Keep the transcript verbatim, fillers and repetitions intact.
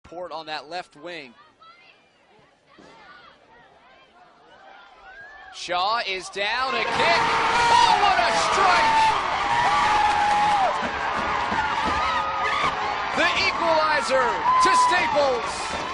support on that left wing. Shaw is down, a kick. Oh, what a strike! The equalizer to Staples.